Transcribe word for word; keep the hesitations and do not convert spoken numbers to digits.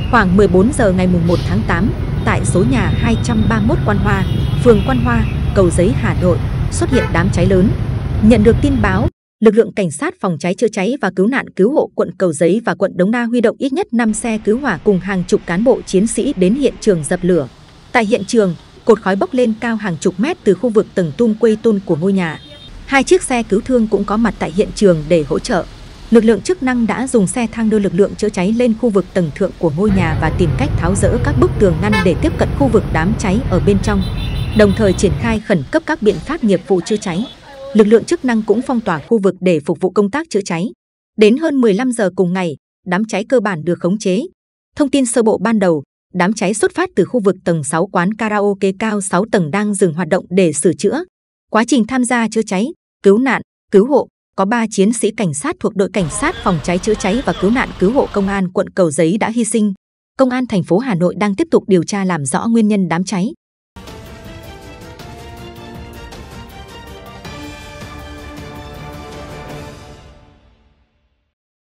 Khoảng mười bốn giờ ngày mùng một tháng tám, tại số nhà hai trăm ba mươi mốt Quan Hoa, phường Quan Hoa, Cầu Giấy, Hà Nội, xuất hiện đám cháy lớn. Nhận được tin báo, lực lượng cảnh sát phòng cháy chữa cháy và cứu nạn cứu hộ quận Cầu Giấy và quận Đống Đa huy động ít nhất năm xe cứu hỏa cùng hàng chục cán bộ chiến sĩ đến hiện trường dập lửa. Tại hiện trường, cột khói bốc lên cao hàng chục mét từ khu vực tầng tum quây tôn của ngôi nhà. Hai chiếc xe cứu thương cũng có mặt tại hiện trường để hỗ trợ. Lực lượng chức năng đã dùng xe thang đưa lực lượng chữa cháy lên khu vực tầng thượng của ngôi nhà và tìm cách tháo dỡ các bức tường ngăn để tiếp cận khu vực đám cháy ở bên trong, đồng thời triển khai khẩn cấp các biện pháp nghiệp vụ chữa cháy. Lực lượng chức năng cũng phong tỏa khu vực để phục vụ công tác chữa cháy. Đến hơn mười lăm giờ cùng ngày, đám cháy cơ bản được khống chế. Thông tin sơ bộ ban đầu, đám cháy xuất phát từ khu vực tầng sáu quán karaoke cao sáu tầng đang dừng hoạt động để sửa chữa. Quá trình tham gia chữa cháy, cứu nạn, cứu hộ, có ba chiến sĩ cảnh sát thuộc đội cảnh sát phòng cháy chữa cháy và cứu nạn cứu hộ công an quận Cầu Giấy đã hy sinh. Công an thành phố Hà Nội đang tiếp tục điều tra làm rõ nguyên nhân đám cháy.